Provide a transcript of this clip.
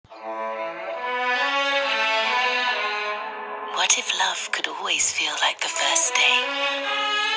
What if love could always feel like the first day?